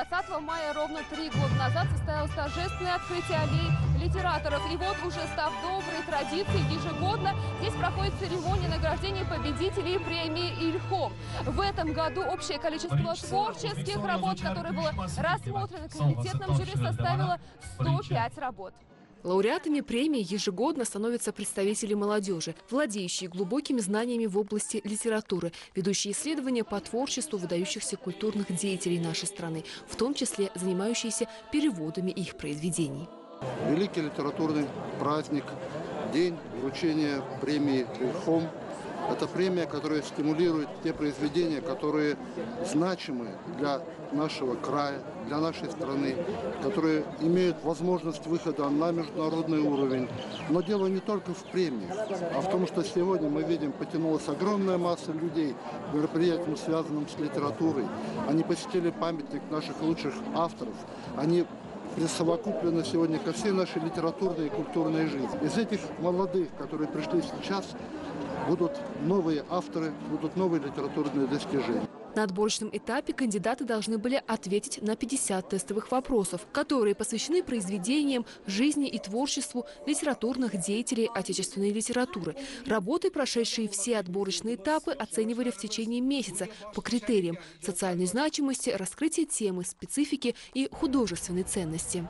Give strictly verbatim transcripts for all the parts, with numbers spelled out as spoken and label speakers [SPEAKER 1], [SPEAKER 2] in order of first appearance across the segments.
[SPEAKER 1] двадцатого мая, ровно три года назад, состоялось торжественное открытие аллеи литераторов. И вот, уже став доброй традицией, ежегодно здесь проходит церемония награждения победителей премии «Ильхом». В этом году общее количество творческих работ, которые было рассмотрено комитетом жюри, составило сто пять работ.
[SPEAKER 2] Лауреатами премии ежегодно становятся представители молодежи, владеющие глубокими знаниями в области литературы, ведущие исследования по творчеству выдающихся культурных деятелей нашей страны, в том числе занимающиеся переводами их произведений.
[SPEAKER 3] Великий литературный праздник, день вручения премии «Ильхом». Это премия, которая стимулирует те произведения, которые значимы для нашего края, для нашей страны, которые имеют возможность выхода на международный уровень. Но дело не только в премии, а в том, что сегодня мы видим, потянулась огромная масса людей к мероприятиям, связанным с литературой. Они посетили памятник наших лучших авторов. Они присовокуплены сегодня ко всей нашей литературной и культурной жизни. Из этих молодых, которые пришли сейчас, будут новые авторы, будут новые литературные достижения.
[SPEAKER 2] На отборочном этапе кандидаты должны были ответить на пятьдесят тестовых вопросов, которые посвящены произведениям, жизни и творчеству литературных деятелей отечественной литературы. Работы, прошедшие все отборочные этапы, оценивали в течение месяца по критериям социальной значимости, раскрытия темы, специфики и художественной ценности.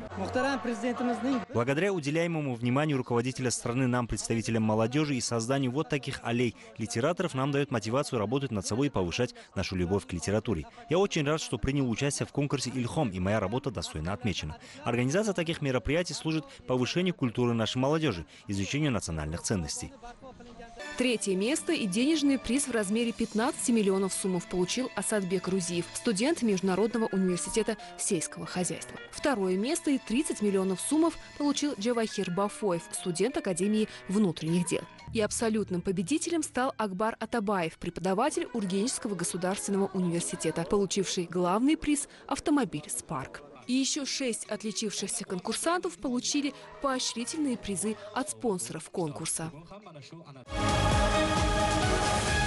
[SPEAKER 4] Благодаря уделяемому вниманию руководителя страны нам, представителям молодежи, и созданию вот таких аллей литераторов, нам дает мотивацию работать над собой и повышать нашу любовь к литературе. Я очень рад, что принял участие в конкурсе «Ильхом», и моя работа достойно отмечена. Организация таких мероприятий служит повышению культуры нашей молодежи, изучению национальных ценностей.
[SPEAKER 2] Третье место и денежный приз в размере пятнадцати миллионов сумов получил Асадбек Рузиев, студент Международного университета сельского хозяйства. Второе место и тридцать миллионов сумов получил Джавахир Бафоев, студент Академии внутренних дел. И абсолютным победителем стал Акбар Атабаев, преподаватель Ургенчского государственного университета, получивший главный приз «Автомобиль Спарк». И еще шесть отличившихся конкурсантов получили поощрительные призы от спонсоров конкурса.